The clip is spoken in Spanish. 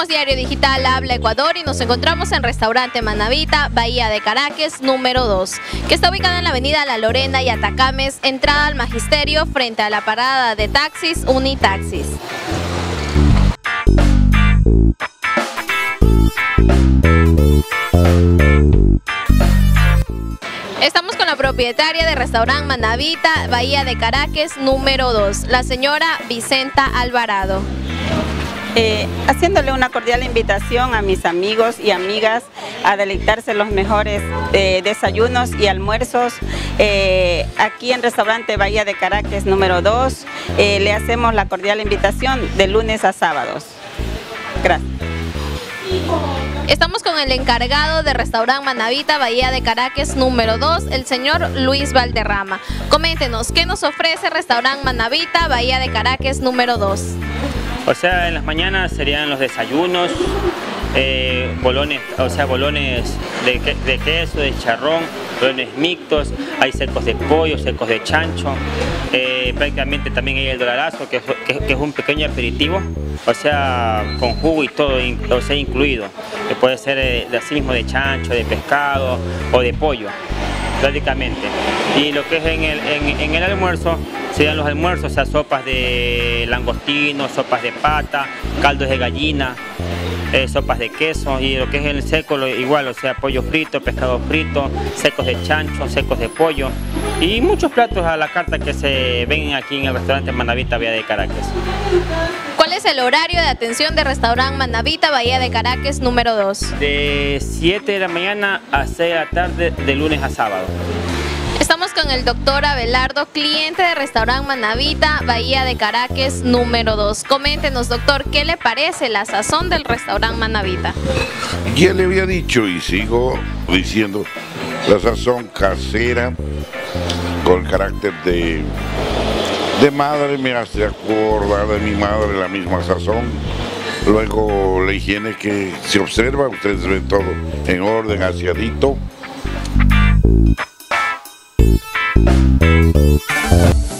Somos Diario Digital Habla Ecuador y nos encontramos en Restaurante Manavita, Bahía de Caracas, número 2, que está ubicada en la avenida La Lorena y Atacames, entrada al Magisterio, frente a la parada de taxis Unitaxis. Estamos con la propietaria de Restaurante Manavita, Bahía de Caracas, número 2, la señora Vicenta Alvarado. Haciéndole una cordial invitación a mis amigos y amigas a deleitarse los mejores desayunos y almuerzos aquí en Restaurante Bahía de Caracas número 2. Le hacemos la cordial invitación de lunes a sábados. Gracias. Estamos con el encargado de Restaurante Manavita, Bahía de Caracas número 2, el señor Luis Valderrama. Coméntenos, ¿qué nos ofrece Restaurante Manavita, Bahía de Caracas número 2? O sea, en las mañanas serían los desayunos, bolones de queso, de charrón, bolones mixtos, hay secos de pollo, secos de chancho, prácticamente también hay el dolarazo, que es un pequeño aperitivo, o sea, con jugo y todo, o sea, incluido, que puede ser así mismo de chancho, de pescado o de pollo, prácticamente. Y lo que es en el almuerzo, serían los almuerzos, o sea, sopas de langostino, sopas de pata, caldos de gallina, sopas de queso, y lo que es el seco, igual, o sea, pollo frito, pescado frito, secos de chancho, secos de pollo, y muchos platos a la carta que se ven aquí en el Restaurante Manavita, Bahía de Caracas. ¿Cuál es el horario de atención de Restaurante Manavita, Bahía de Caracas número 2? De 7 de la mañana a 6 de la tarde, de lunes a sábado. Estamos con el doctor Abelardo, cliente de Restaurante Manavita, Bahía de Caracas número 2. Coméntenos, doctor, ¿qué le parece la sazón del Restaurante Manavita? Ya le había dicho y sigo diciendo, la sazón casera, con el carácter de madre, me hace acordar de mi madre, la misma sazón. Luego la higiene que se observa, ustedes ven todo en orden, aseadito.